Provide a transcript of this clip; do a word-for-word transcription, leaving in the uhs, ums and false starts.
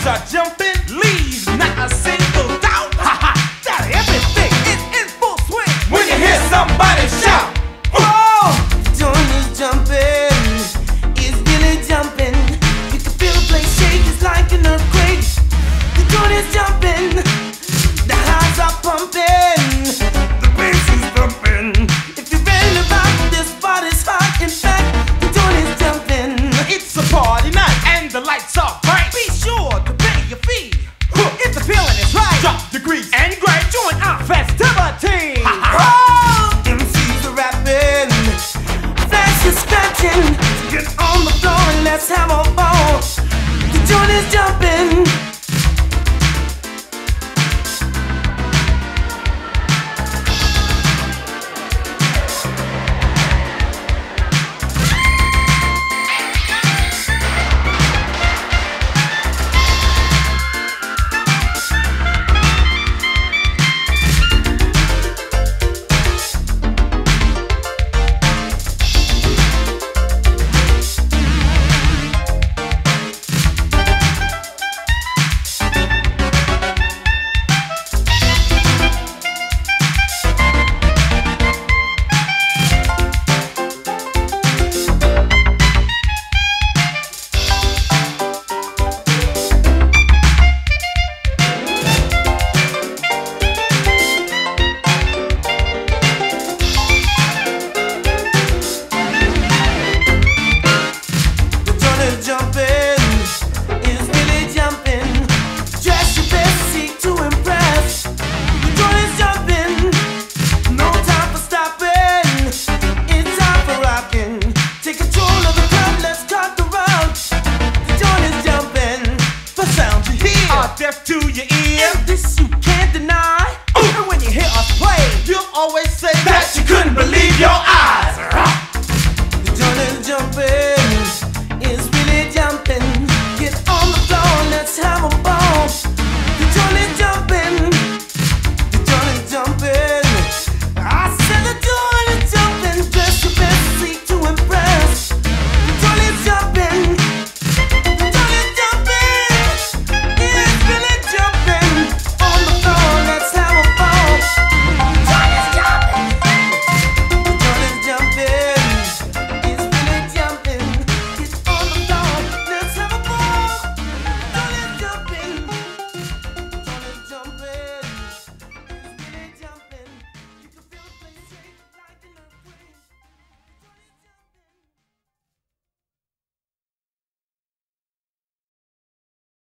shoes are jumping, leave not a single doubt. Ha ha, that everything is in full swing when you hear somebody shout. Oh, the joint is jumping, it's really jumping. You can feel the place shake, it's like an earthquake. The joint is jumping, the highs are pumping, the bass is thumping. If you're ready to rock, this body's hot. In fact, the joint is jumping. It's a party night and the lights are bright. Be sure to pay your fee if the feeling is right. Drop degrees and grade, join our festivity. Oh, M Cs are rapping, flash is scratching. Get on the floor and let's have a ball. The joint is jumping. Deaf to your ear, And this you can't deny. and when you hear us play, you'll always say that you couldn't believe your eyes.